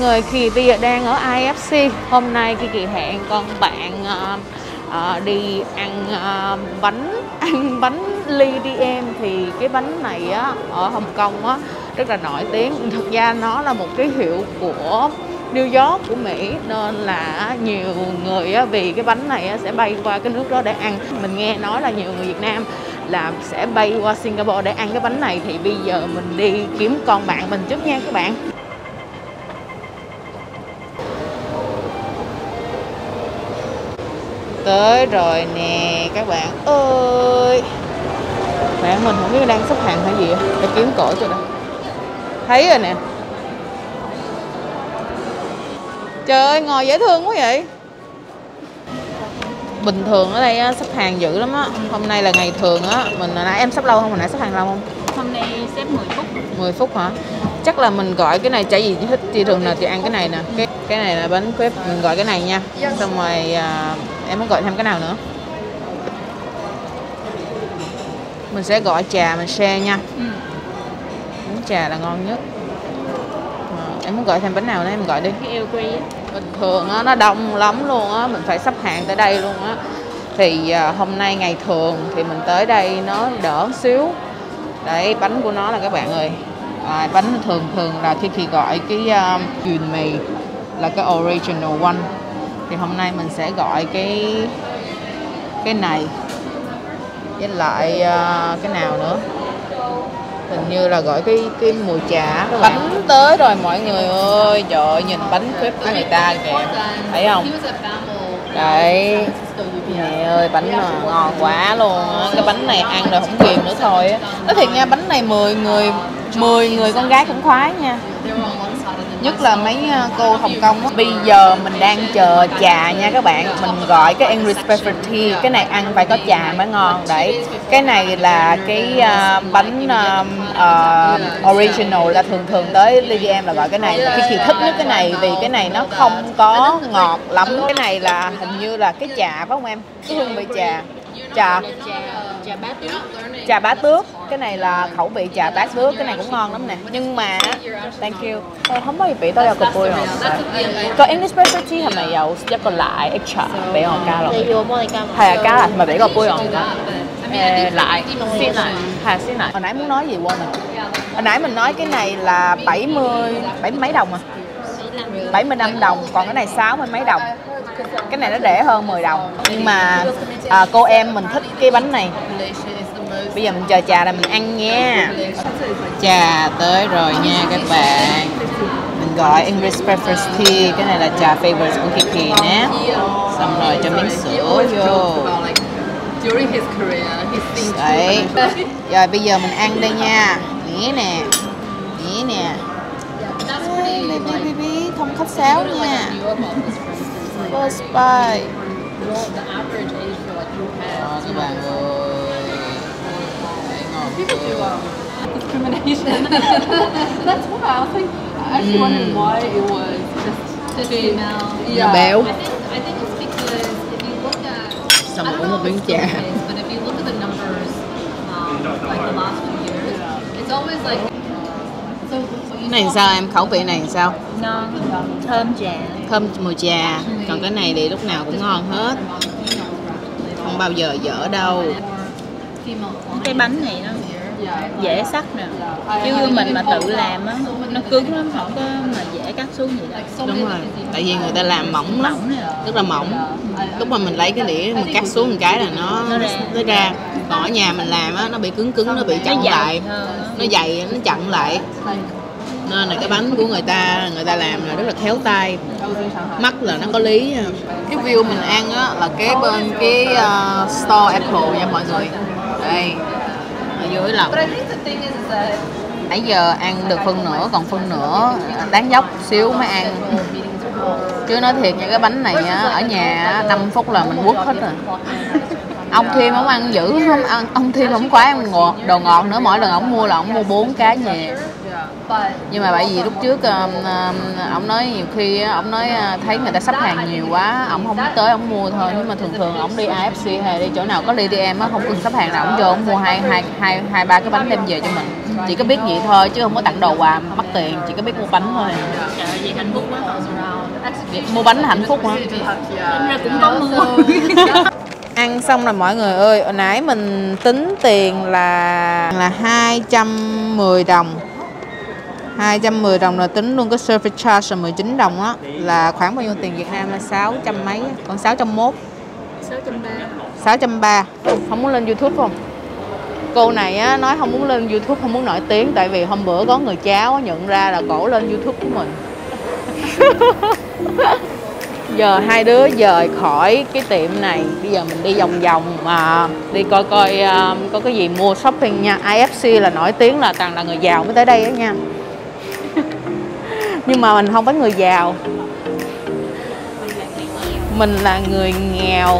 người, Kỳ bây giờ đang ở IFC. Hôm nay Kỳ hẹn con bạn đi ăn bánh ly đi em. Thì cái bánh này á, ở Hồng Kông á, rất là nổi tiếng. Thực ra nó là một cái hiệu của New York, của Mỹ, nên là nhiều người á, vì cái bánh này á, sẽ bay qua cái nước đó để ăn. Mình nghe nói là nhiều người Việt Nam là sẽ bay qua Singapore để ăn cái bánh này. Thì bây giờ mình đi kiếm con bạn mình trước nha các bạn. Tới rồi nè các bạn ơi. Bạn mình không biết đang xếp hàng hay gì, để kiếm cổ cho đây. Thấy rồi nè. Trời ơi, ngồi dễ thương quá vậy. Bình thường ở đây á, xếp hàng dữ lắm á. Hôm nay là ngày thường á. Nãy em xếp lâu không? Hồi nãy xếp hàng lâu không? Hôm nay xếp 10 phút. 10 phút hả? Chắc là mình gọi cái này, chả gì thích. Chị thường nào chị ăn cái này nè. Cái này là bánh crepe, mình gọi cái này nha. Xong rồi em muốn gọi thêm cái nào nữa? Mình sẽ gọi trà, mình share nha. Bánh trà là ngon nhất. Em muốn gọi thêm bánh nào nữa em gọi đi. Cái Earl Grey á. Bình thường á, nó đông lắm luôn á, mình phải xếp hàng tới đây luôn á. Thì hôm nay ngày thường thì mình tới đây nó đỡ xíu. Đấy, bánh của nó là các bạn ơi. Bánh thường là khi gọi cái dùn mì là cái original one. Thì hôm nay mình sẽ gọi cái này với lại cái nào nữa. Hình như là gọi cái mùi trà. Bánh tới rồi mọi người ơi. Trời ơi, nhìn bánh crepe của người ta kìa. Thấy không? Đấy. Mẹ ơi, bánh mà ngon quá luôn á. Cái bánh này ăn rồi không kìm nữa thôi á. Nói thiệt nha, bánh này 10 người con gái cũng khoái nha. Nhất là mấy cô Hồng Kông á. Bây giờ mình đang chờ trà nha các bạn. Mình gọi cái English Specialty. Cái này ăn phải có trà mới ngon. Đấy. Cái này là cái bánh original, là thường tới Lady em là gọi cái này. Cái chị thích nhất cái này vì cái này nó không có ngọt lắm. Cái này là hình như là cái trà phải không em? Cái hương vị trà bá tước. Cái này là khẩu vị trà bá tước. Cái này cũng ngon lắm nè. Nhưng mà thank you.可唔可以俾多一個杯我？個 English specialty 係咪有一個奶 extra 俾我加落去？你要我幫你加？係啊，加奶同埋俾個杯我唔該。奶鮮奶係鮮奶。hồi nãy muốn nói gì quên rồi. Hồi nãy mình nói cái này là 70 mấy đồng à? 75 đồng, còn cái này 60 mấy đồng. Cái này nó rẻ hơn 10 đồng. Nhưng mà cô em mình thích cái bánh này. Bây giờ mình chờ trà là mình ăn nha. Trà tới rồi nha các bạn. Mình gọi English Breakfast Tea. Cái này là trà favorites của Kiki nè. Xong rồi cho miếng sữa vô. Đấy. Rồi bây giờ mình ăn đây nha. Nè nè. Nè nè. Baby, không khách sáo nha. First bite. Các bạn ơi. Discrimination. That's why I was like, I actually wondered why it was just female. Nó béo. I think it's because if you look at, Xong rồi uống một miếng trà. but if you look at the numbers, like the last few years, it's always like. Cái này sao em? Khẩu vị này sao? Ngon, thơm trà. Thơm mùi trà. Còn cái này thì lúc nào cũng ngon hết. Không bao giờ dở đâu. Cái bánh này nó dễ sắc nè, chứ mình mà tự làm á nó cứng lắm, không có mà dễ cắt xuống gì đâu. Đúng rồi, tại vì người ta làm mỏng lắm, rất là mỏng. Lúc mà mình lấy cái đĩa mình cắt xuống một cái là nó ra. Còn ở nhà mình làm á, nó bị cứng, nó bị chặn lại, nó dày, nó chặn lại. Nên là cái bánh của người ta làm là rất là khéo tay, mắt là nó có lý. Cái view mình ăn á là kế bên cái store Apple nha mọi người. Đây, ở dưới lòng. Nãy giờ ăn được phân nửa, còn phân nửa đáng dốc xíu mới ăn. Chứ nói thiệt nha, cái bánh này á, ở nhà 5 phút là mình quất hết rồi. Ông Thêm không ăn dữ, ông Thêm không quá ăn đồ ngọt nữa. Mỗi lần ông mua là ông mua 4 cái về. Nhưng mà bởi vì lúc trước ổng nói nhiều khi ổng nói thấy người ta sắp hàng nhiều quá, ổng không tới ổng mua thôi. Nhưng mà thường ổng đi AFC hay đi chỗ nào có ATM á, không cần sắp hàng nào ổng vô ổng mua hai ba cái bánh đem về cho mình. Chỉ có biết vậy thôi chứ không có tặng đồ quà mắc tiền, chỉ có biết mua bánh thôi. Trời ơi, gì hạnh phúc quá. Mua bánh hạnh phúc hả? Tính ra cũng có mua. Ăn xong rồi mọi người ơi, hồi nãy mình tính tiền là 210 đồng. 210 đồng là tính luôn cái service charge là 19 đồng á, là khoảng bao nhiêu tiền Việt Nam là 600 mấy, còn 601. 630. Không muốn lên YouTube không? Cô này á, nói không muốn lên YouTube, không muốn nổi tiếng, tại vì hôm bữa có người cháu nhận ra là cổ lên YouTube của mình. Giờ hai đứa dời khỏi cái tiệm này, bây giờ mình đi vòng vòng mà đi coi có cái gì mua shopping nha. AFC là nổi tiếng là toàn là người giàu mới tới đây á nha. Nhưng mà mình không phải người giàu, mình là người nghèo.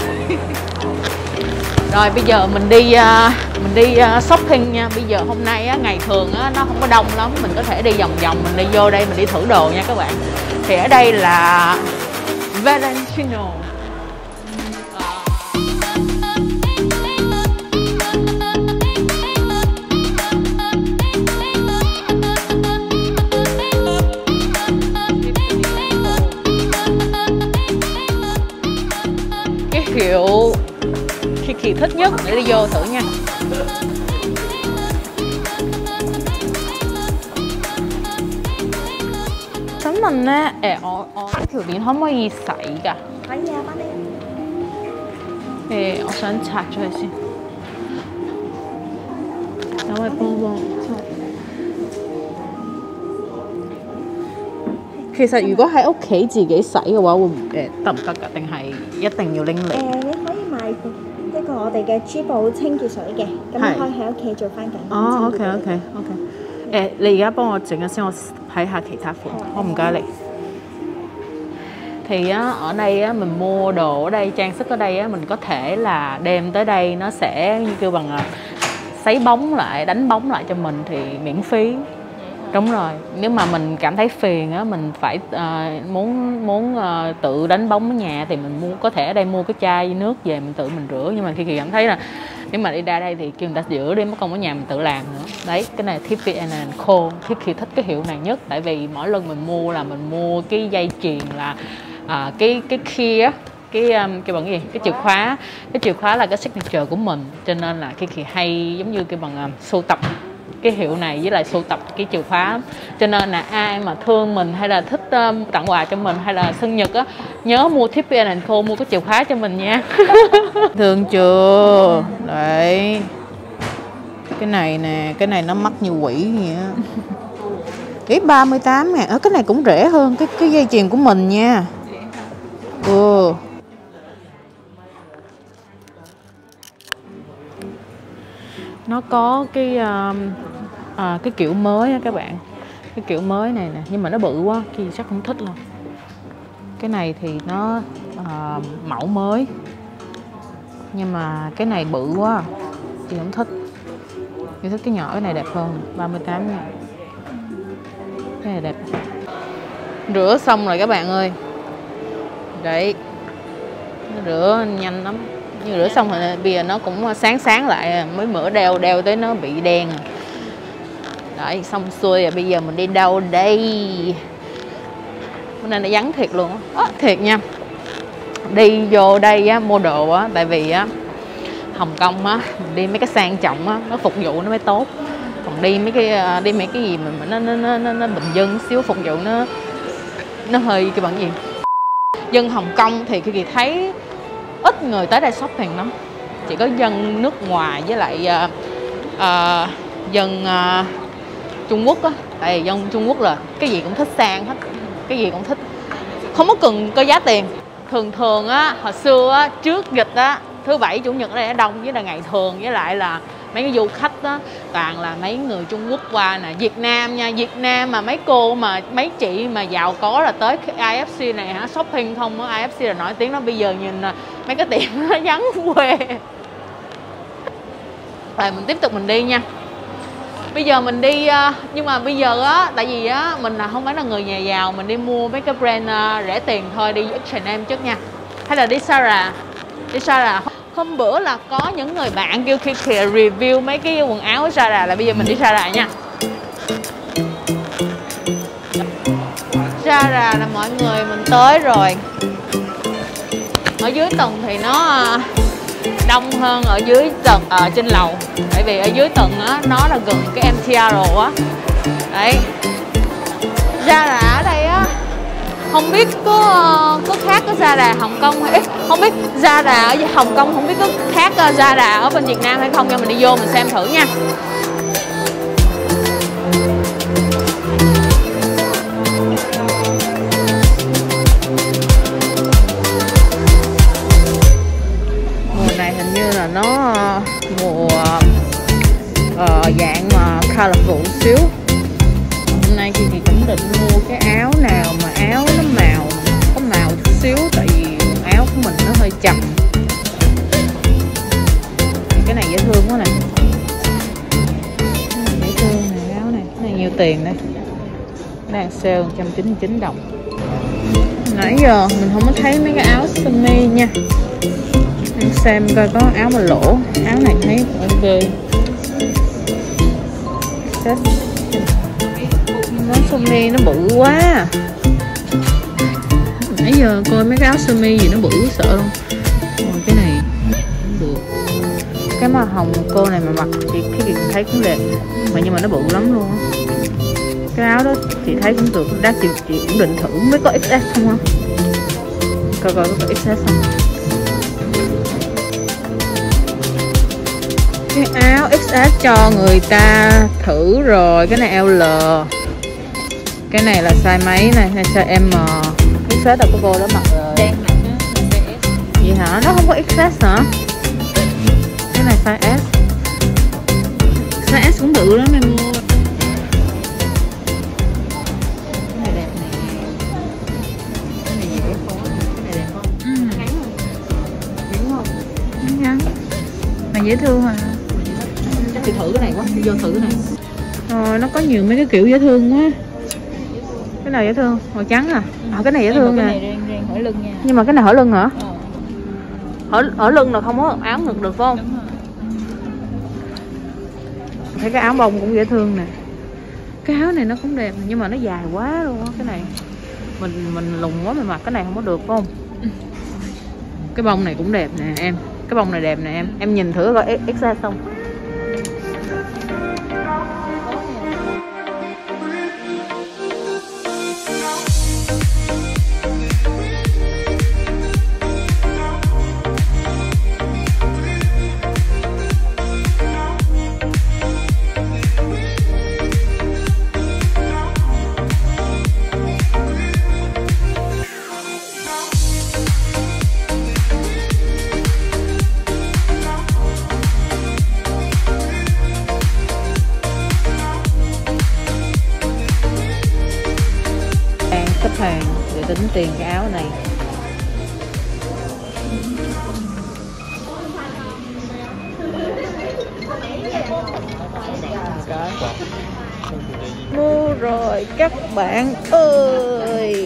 Rồi bây giờ mình đi shopping nha. Bây giờ hôm nay á, ngày thường á, nó không có đông lắm, mình có thể đi vòng vòng, mình đi vô đây mình đi thử đồ nha các bạn. Thì ở đây là Valentino. Cái hiệu Kiki thích nhất để đi vô thử nha. 저는條鏈可唔可以洗㗎？ 可以啊，幫你。 我想拆咗佢先。等我幫幫。其實如果喺屋企自己洗嘅話，會得唔得㗎？定係一定要拎嚟？ 你可以買一個我哋嘅珠寶清潔水嘅，咁你可以喺屋企做翻簡單。 哦，OK。你而家幫我整咗先，我睇下其他款。好，唔該你。Thì á, ở đây á, mình mua đồ ở đây, trang sức ở đây á, mình có thể là đem tới đây, nó sẽ như kêu bằng sấy bóng lại, đánh bóng lại cho mình thì miễn phí. Đúng rồi, nếu mà mình cảm thấy phiền á, mình phải muốn tự đánh bóng ở nhà thì mình có thể ở đây mua cái chai nước về mình tự mình rửa. Nhưng mà khi cảm thấy là nếu mà đi ra đây thì kêu người ta rửa đi, mất công ở nhà mình tự làm nữa. Đấy, cái này Tiffany & Co. Khi thích cái hiệu này nhất, tại vì mỗi lần mình mua là mình mua cái dây chuyền là cái key á, cái bằng gì, cái chìa khóa là cái signature của mình, cho nên là Kiki hay giống như cái bằng sưu tập cái hiệu này với lại sưu tập cái chìa khóa, cho nên là ai mà thương mình hay là thích tặng quà cho mình hay là sinh nhật á, nhớ mua Tiffany & Co, mua cái chìa khóa cho mình nha. Thương chưa? Đấy, cái này nè, cái này nó mắc như quỷ vậy á. Cái 38.000, cái này cũng rẻ hơn cái dây chuyền của mình nha. Nó có cái kiểu mới á các bạn, cái kiểu mới này nè, nhưng mà nó bự quá, Kỳ chắc không thích đâu. Cái này thì nó mẫu mới, nhưng mà cái này bự quá, Kỳ không thích. Kỳ thích cái nhỏ, cái này đẹp hơn, 38.000. Cái này đẹp. Rửa xong rồi các bạn ơi. Đấy, nó rửa nhanh lắm. Nhưng rửa xong rồi bây giờ nó cũng sáng lại, mới mỡ đeo tới nó bị đen. Đấy, xong xuôi rồi bây giờ mình đi đâu đây? Bữa nay nó vắng thiệt luôn á. Thiệt nha. Đi vô đây á, mua đồ á, tại vì á Hồng Kông á, mình đi mấy cái sang trọng á, nó phục vụ nó mới tốt. Còn đi mấy cái gì mà nó bình dân xíu, phục vụ nó hơi cái bằng gì. Dân Hồng Kông thì Kỳ thấy ít người tới đây shopping lắm, chỉ có dân nước ngoài với lại dân Trung Quốc á. Tại vì dân Trung Quốc là cái gì cũng thích sang hết, cái gì cũng thích, không có cần có giá tiền. Thường á, hồi xưa á, trước dịch á, thứ bảy chủ nhật ở đây đông, với là ngày thường với lại là mấy cái du khách đó toàn là mấy người Trung Quốc qua nè, Việt Nam nha, Việt Nam mà mấy cô mà mấy chị mà giàu có là tới AFC này hả, shopping không á, AFC là nổi tiếng đó. Bây giờ nhìn mấy cái tiệm nó vắng quê. Rồi mình tiếp tục mình đi nha. Bây giờ mình đi nhưng mà bây giờ á, tại vì á mình là không phải là người nhà giàu, mình đi mua mấy cái brand rẻ tiền thôi, đi H&M trước nha. Hay là đi Zara. Đi Zara. Hôm bữa là có những người bạn kêu khi review mấy cái quần áo ở Zara, là bây giờ mình đi Zara nha. Zara là mọi người, mình tới rồi. Ở dưới tầng thì nó đông hơn ở dưới tầng trên lầu, tại vì ở dưới tầng á nó là gần cái MTR á. Đấy, Zara ở đây á không biết có khác cái Zara Hồng Kông hay không biết Zara ở Hồng Kông không biết có khác Zara ở bên Việt Nam hay không, nhưng mình đi vô mình xem thử nha. Là nó mùa dạng mà colorful xíu. Hôm nay thì cũng định mua cái áo nào mà áo nó màu có màu chút xíu, tại vì áo của mình nó hơi chậm. Cái này dễ thương quá nè, dễ thương này, áo này, cái này nhiêu tiền đây? Cái này sale 199 đồng. Nãy giờ mình không có thấy mấy cái áo sơ mi nha. Xem coi có áo mà lỗ. Áo này thấy ok. Nó sơ mi nó bự quá. Nãy giờ coi mấy cái áo sơ mi gì nó bự sợ luôn. Rồi cái này cũng được. Cái mà hồng cô này mà mặc chị thấy cũng đẹp, nhưng mà nó bự lắm luôn á. Cái áo đó chị thấy cũng được. Đắt chị cũng định thử. Mới có XS không á? Coi có XS không? Cái áo XS cho người ta thử rồi. Cái này L. Cái này là size mấy này? Này size M. XS là của cô đó mặc rồi. Đang mặc đó là size S. Vậy hả? Nó không có XS hả? Cái này size S. Size S cũng bự lắm em mua. Cái này đẹp này. Cái này gì đẹp không? Cái này đẹp không? Ngắn không? Ngắn không? Ngắn. Mà dễ thương hả? Chắc chị thử cái này quá, đi vô thử cái này. Rồi nó có nhiều mấy cái kiểu dễ thương quá. Cái nào dễ thương? Màu trắng à? Cái này dễ thương nè. Cái này riêng hở lưng nha. Nhưng mà cái này hở lưng hả? Hở lưng là không có áo ngực được phải không? Đúng rồi. Thấy cái áo bông cũng dễ thương nè. Cái áo này nó cũng đẹp nhưng mà nó dài quá luôn á. Cái này mình lùn quá, mình mặc cái này không có được phải không? Cái bông này cũng đẹp nè em. Cái bông này đẹp nè em. Em nhìn thử coi XS không? Xếp hàng để tính tiền cái áo này. Mua rồi các bạn ơi.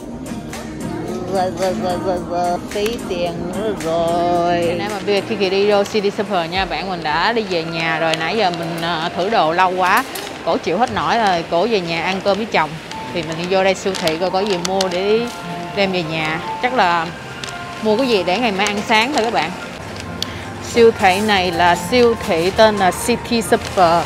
Tí tiền nữa rồi. Nãy mà bây giờ khi đi vô City Super nha, bạn mình đã đi về nhà rồi. Nãy giờ mình thử đồ lâu quá, cổ chịu hết nổi rồi, cổ về nhà ăn cơm với chồng. Thì mình đi vô đây siêu thị coi có gì mua để đem về nhà. Chắc là mua cái gì để ngày mai ăn sáng thôi các bạn. Siêu thị này là siêu thị tên là City Super.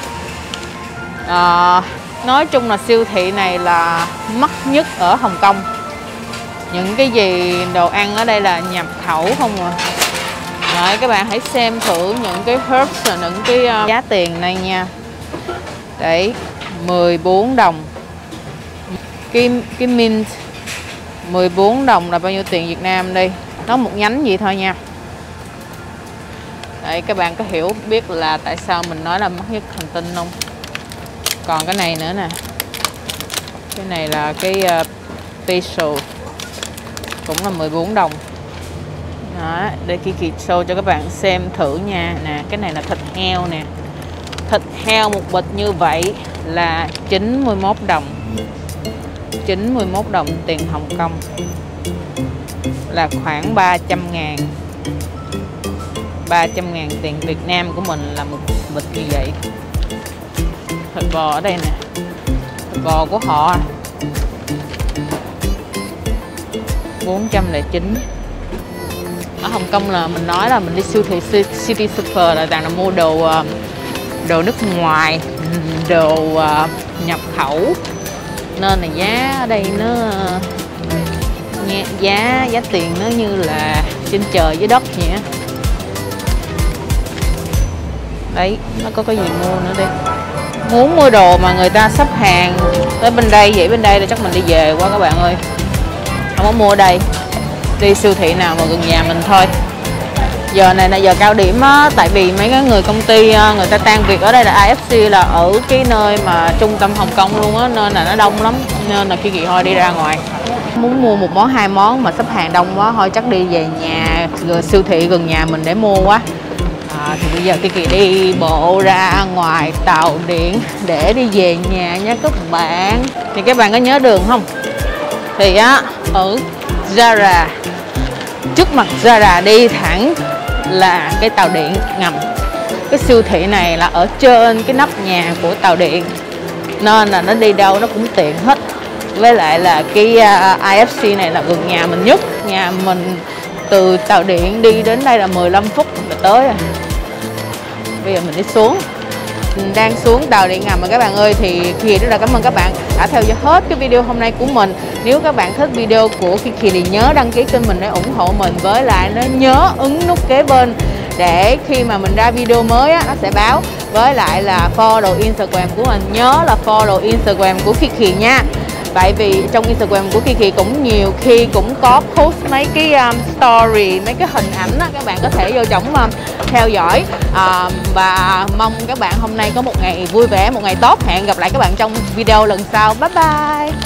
Nói chung là siêu thị này là mắc nhất ở Hồng Kông. Những cái gì đồ ăn ở đây là nhập khẩu không à. Đấy, các bạn hãy xem thử những cái herbs là những cái giá tiền này nha. Đấy, 14 đồng. Cái mint 14 đồng là bao nhiêu tiền Việt Nam đây? Nó một nhánh vậy thôi nha. Đấy, các bạn có hiểu biết là tại sao mình nói là mắc nhất hành tinh không? Còn cái này nữa nè. Cái này là cái basil, cũng là 14 đồng. Đó, để Kiki show cho các bạn xem thử nha. Nè, cái này là thịt heo nè. Thịt heo một bịch như vậy là 91 đồng. 91 đồng tiền Hồng Kông là khoảng 300.000. 300.000 tiền Việt Nam của mình là một bịch như vậy. Thịt bò ở đây nè, thịt bò của họ 409. Ở Hồng Kông là mình nói là mình đi siêu thị City Super là toàn là mua đồ nước ngoài, đồ nhập khẩu, nên là giá ở đây nó giá tiền nó như là trên trời dưới đất vậy á. Đấy, nó có cái gì mua nữa đây. Muốn mua đồ mà người ta sắp hàng tới bên đây vậy, bên đây là chắc mình đi về quá các bạn ơi. Không có mua ở đây, đi siêu thị nào mà gần nhà mình thôi. Giờ này là giờ cao điểm á, tại vì mấy cái người công ty người ta tan việc ở đây là IFC là ở cái nơi mà trung tâm Hồng Kông luôn á, nên là nó đông lắm, nên là Kiki thôi đi ra ngoài. Muốn mua một món hai món mà sắp hàng đông quá thôi chắc đi về nhà siêu thị gần nhà mình để mua quá. Thì bây giờ Kiki đi bộ ra ngoài tàu điện để đi về nhà nha các bạn. Thì các bạn có nhớ đường không? Thì á, ở Zara, trước mặt Zara đi thẳng là cái tàu điện ngầm. Cái siêu thị này là ở trên cái nóc nhà của tàu điện, nên là nó đi đâu nó cũng tiện hết. Với lại là cái IFC này là gần nhà mình nhất. Nhà mình từ tàu điện đi đến đây là 15 phút là tới rồi. Bây giờ mình đi xuống, mình đang xuống tàu điện ngầm mà các bạn ơi. Thì Kiki rất là cảm ơn các bạn đã theo dõi hết cái video hôm nay của mình. Nếu các bạn thích video của Kiki thì nhớ đăng ký kênh mình để ủng hộ mình, với lại nó nhớ ấn nút kế bên để khi mà mình ra video mới á, nó sẽ báo. Với lại là follow Instagram của mình, nhớ là follow Instagram của Kiki nha. Tại vì trong Instagram của Kiki cũng nhiều khi cũng có post mấy cái story, mấy cái hình ảnh đó, các bạn có thể vô trong theo dõi. Và mong các bạn hôm nay có một ngày vui vẻ, một ngày tốt. Hẹn gặp lại các bạn trong video lần sau. Bye bye.